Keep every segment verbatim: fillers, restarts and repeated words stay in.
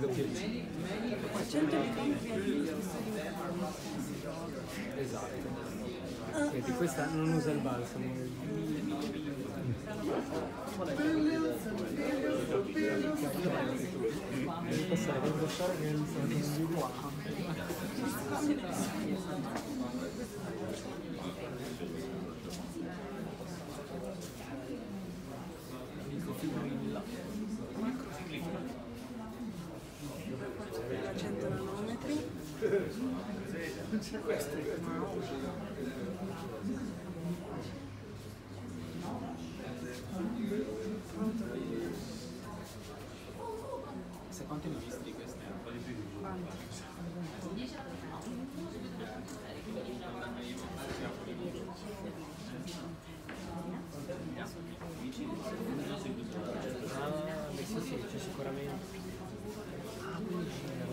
doppio C. cento micrometri. Esatto. Senti, questa non usa il balsamo. Devi passare per indossare che non sono di qua. cento nanometri. Se quanti ne ho visti di queste? Un po' di più. Ah, beh sì sì, c'è sicuramente. Ah, quindi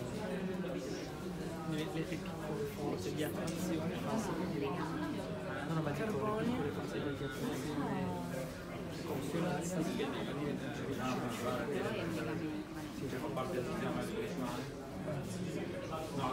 le, le piccole forze di attrazione fanno sì che diventano. No, no, ma dico, le piccole forze di attrazione funzionali fanno sì che diventano vicine. Sì, già fa parte del sistema spirituale. No,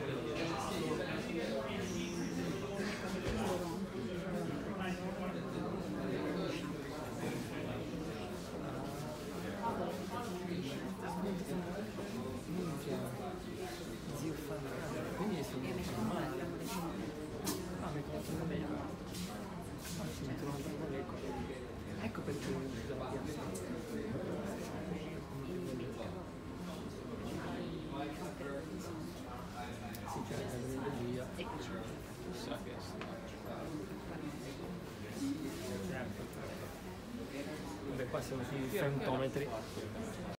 zio fa quindi sono male. Ah, mi conoscono bene. Ah, si mettono ancora le cose. Ecco perché non ci dava piazza. Si cerca l'energia. eccoci. Sa che Certo. Vabbè, qua siamo sui femtometri.